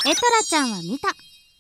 エトラちゃんは見た。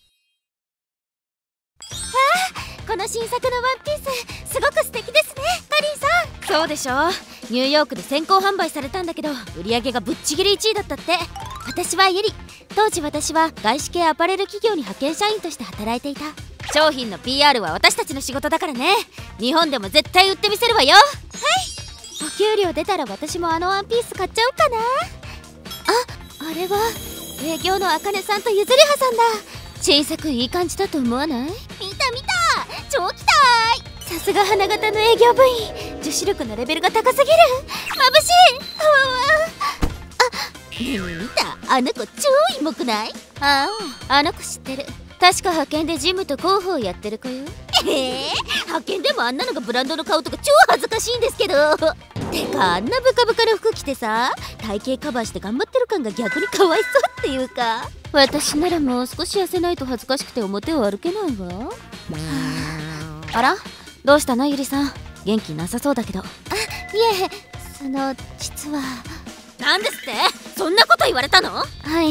この新作のワンピースすごく素敵ですね、カリンさん。そうでしょ。ニューヨークで先行販売されたんだけど売り上げがぶっちぎり1位だったって。私はユリ。当時私は外資系アパレル企業に派遣社員として働いていた。商品の PR は私たちの仕事だからね。日本でも絶対売ってみせるわよ。はい。お給料出たら私もあのワンピース買っちゃおうかな。あれは営業のあかねさんとゆずりはさんだ。新作いい感じだと思わない？見た超期待。さすが花形の営業部員。女子力のレベルが高すぎる。眩しい。見た？あの子超イモくない？あの子知ってる。確か派遣でジムと広報やってる子よ。派遣でもあんなのがブランドの顔とか超恥ずかしいんですけど。てかあんなブカブカの服着てさ、体型カバーして頑張ってる感が逆にかわいそうっていうか。私ならもう少し痩せないと恥ずかしくて表を歩けないわ。あら、どうしたのゆりさん。元気なさそうだけど。いえ、実は。なんですって？そんなこと言われたの？はい。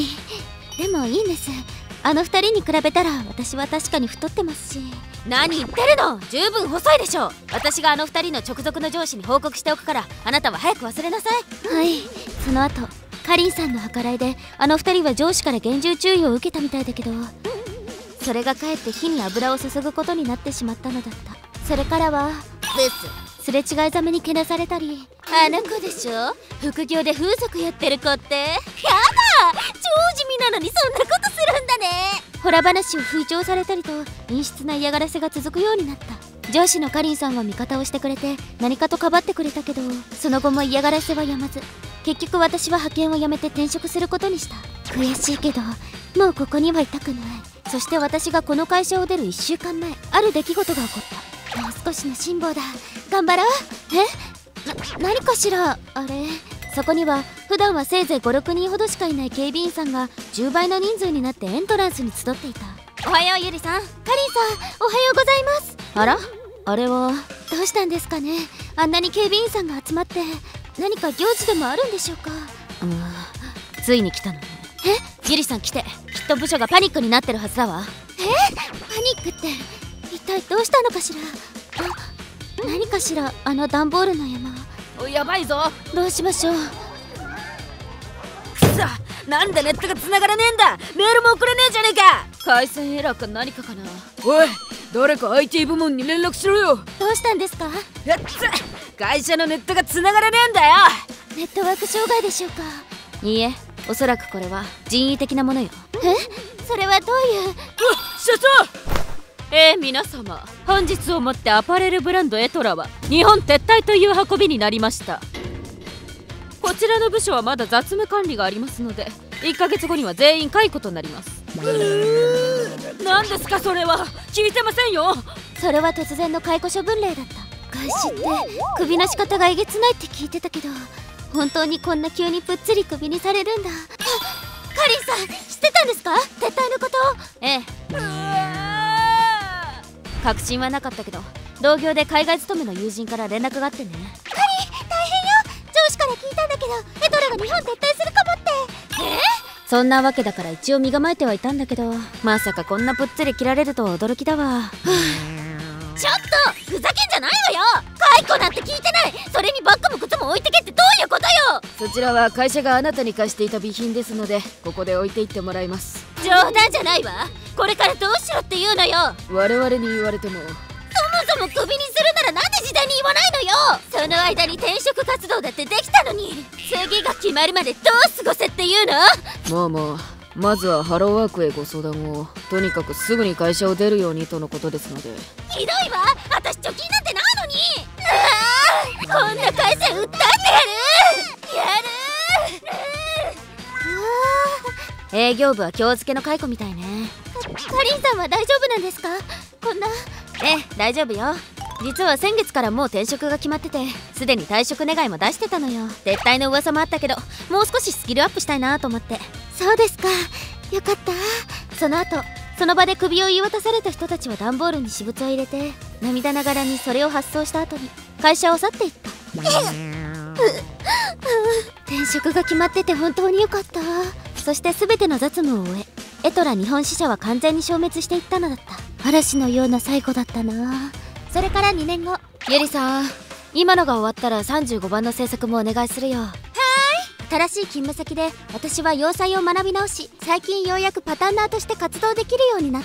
でもいいんです。あの二人に比べたら私は確かに太ってますし。何言ってるの？十分細いでしょ。私があの二人の直属の上司に報告しておくから、あなたは早く忘れなさい。はい。その後カリンさんの計らいであの二人は上司から厳重注意を受けたみたいだけど、それがかえって火に油を注ぐことになってしまったのだった。それからはすれ違いざめにけなされたり。あの子でしょ、副業で風俗やってる子って。やだ、超地味なのにそんなことするんだね。ホラ話を吹聴されたりと陰湿な嫌がらせが続くようになった。上司のカリンさんは味方をしてくれて何かとかばってくれたけど、その後も嫌がらせはやまず、結局私は派遣を辞めて転職することにした。悔しいけどもうここにはいたくない。そして私がこの会社を出る1週間前、ある出来事が起こった。もう少しの辛抱だ。頑張ろう。何かしらあれ。そこには普段はせいぜい5、6人ほどしかいない警備員さんが10倍の人数になってエントランスに集っていた。おはようゆりさん。カリンさん、おはようございます。あら、あれはどうしたんですかね。あんなに警備員さんが集まって。何か行事でもあるんでしょうか。ついに来たのね。ゆりさん来て。きっと部署がパニックになってるはずだわ。パニックって一体どうしたのかしら。何かしら、あの段ボールの山。やばいぞ。どうしましょう。くそ、なんでネットが繋がらねえんだ。メールも送れねえじゃねえか。回線エラーか何かかな。 おい、誰か IT 部門に連絡しろよ。 どうしたんですか。 会社のネットが繋がらねえんだよ。 ネットワーク障害でしょうか。いいえ、おそらくこれは人為的なものよ。それはどういう。 社長。 皆様、本日をもってアパレルブランドエトラは日本撤退という運びになりました。こちらの部署はまだ雑務管理がありますので、1ヶ月後には全員解雇となります。何ですかそれは。聞いてませんよ。 それは突然の解雇処分令だった。外資ってクビの仕方がえげつないって聞いてたけど、本当にこんな急にぷっつりクビにされるんだ。カリンさん、知ってたんですか、撤退のこと。 確信はなかったけど、同業で海外勤めの友人から連絡があってね。 カリ、大変よ。上司から聞いたんだけどエトラが日本撤退するかもって。 そんなわけだから一応身構えてはいたんだけど、まさかこんなぷっつり切られるとは驚きだわ。 ちょっとふざけんじゃないわよ。解雇なんて聞いてない。それにバッグも靴も置いてけってどういうことよ。 そちらは会社があなたに貸していた備品ですので、ここで置いていってもらいます。 冗談じゃないわ。これからどうしろって言うのよ。 我々に言われても。 そもそもクビにするならなんで時代に言わないのよ。その間に転職活動だってできたのに、次が決まるまでどう過ごせっていうの。 まずはハローワークへご相談を。とにかくすぐに会社を出るようにとのことですので。 ひどいわ。私貯金なんてないのに。こんな会社訴えてやる。 営業部は今日付けの解雇みたいね。 カリンさんは大丈夫なんですか。こんな。 大丈夫よ。実は先月からもう転職が決まってて、すでに退職願いも出してたのよ。撤退の噂もあったけど、もう少しスキルアップしたいなと思って。 そうですか、よかった。 その後、その場で首を言い渡された人たちは段ボールに私物を入れて、涙ながらにそれを発送した後に会社を去っていった。 転職が決まってて本当によかった。 そして全ての雑務を終え、 エトラ日本支社は完全に消滅していったのだった。嵐のような最後だったな。それから2年後。 ゆりさん、今のが終わったら35番の制作もお願いするよ。 新しい勤務先で私は洋裁を学び直し、最近ようやくパタンナーとして活動できるようになった。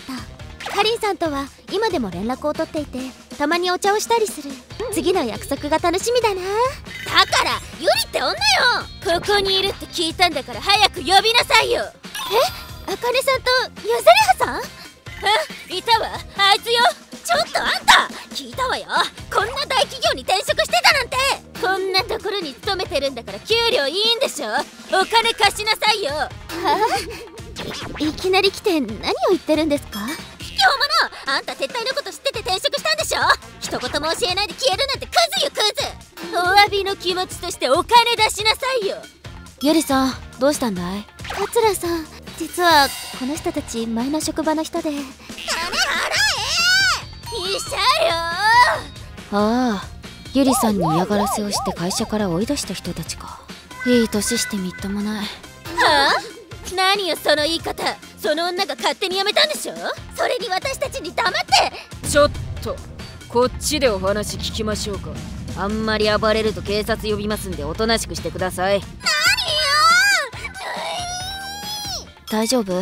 かりんさんとは今でも連絡を取っていて、たまにお茶をしたりする。次の約束が楽しみだな。だからゆりって女よ。ここにいるって聞いたんだから早く呼びなさいよ。あかねさんとユゼリハさん？いたわ、あいつよ。ちょっとあんた、聞いたわよ。こんな大企業に転職してたなんて。こんなところに勤めてるんだから給料いいんでしょ。お金貸しなさいよ。いきなり来て何を言ってるんですか？卑怯者、あんた撤退のこと知ってて転職したんでしょ。一言も教えないで消えるなんてクズよクズ。お詫びの気持ちとしてお金出しなさいよ。 ゆりさん、どうしたんだい？ 桂さん、実はこの人たち前の職場の人で。金払え！医者よ。 ああ、ゆりさんに嫌がらせをして会社から追い出した人たちか。いい年してみっともない。 はあ？何よその言い方。その女が勝手に辞めたんでしょ。それに私たちに黙って。 ちょっとこっちでお話聞きましょうか。あんまり暴れると警察呼びますんでおとなしくしてください。 大丈夫？ はい。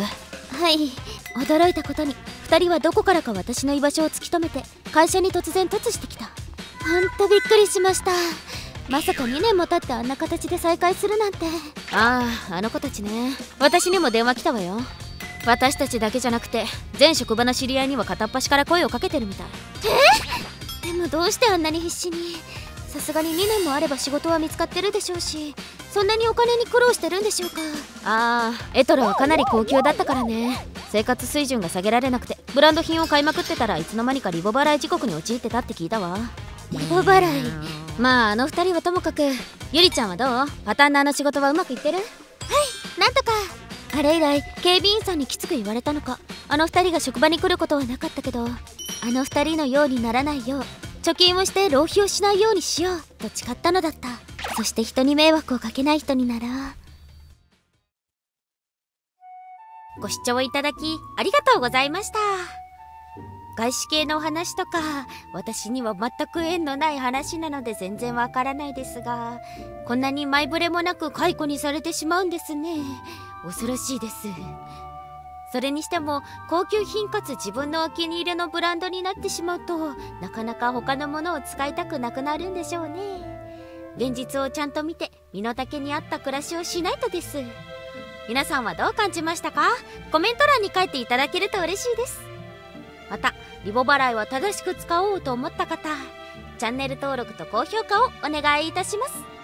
驚いたことに2人はどこからか私の居場所を突き止めて会社に突然突してきた。ほんとびっくりしました。まさか2年も経ってあんな形で再会するなんて。 ああ、あの子たちね。私にも電話来たわよ。私たちだけじゃなくて全職場の知り合いには片っ端から声をかけてるみたい。 でもどうしてあんなに必死に。さすがに2年もあれば仕事は見つかってるでしょうし、そんなにお金に苦労してるんでしょうか。 ああ、エトラはかなり高級だったからね。生活水準が下げられなくてブランド品を買いまくってたらいつの間にかリボ払い地獄に陥ってたって聞いたわ。 リボ払い。 まああの2人はともかく、ゆりちゃんはどう？パタンナーの仕事はうまくいってる？ はい、なんとか。あれ以来警備員さんにきつく言われたのか、あの2人が職場に来ることはなかったけど、あの2人のようにならないよう貯金をして浪費をしないようにしようと誓ったのだった。そして人に迷惑をかけない人になら。ご視聴いただきありがとうございました。外資系の話とか私には全く縁のない話なので全然わからないですが、こんなに前触れもなく解雇にされてしまうんですね。恐ろしいです。それにしても高級品かつ自分のお気に入りのブランドになってしまうと、なかなか他のものを使いたくなくなるんでしょうね。現実をちゃんと見て身の丈に合った暮らしをしないとです。皆さんはどう感じましたか？コメント欄に書いていただけると嬉しいです。またリボ払いは正しく使おうと思った方、チャンネル登録と高評価をお願いいたします。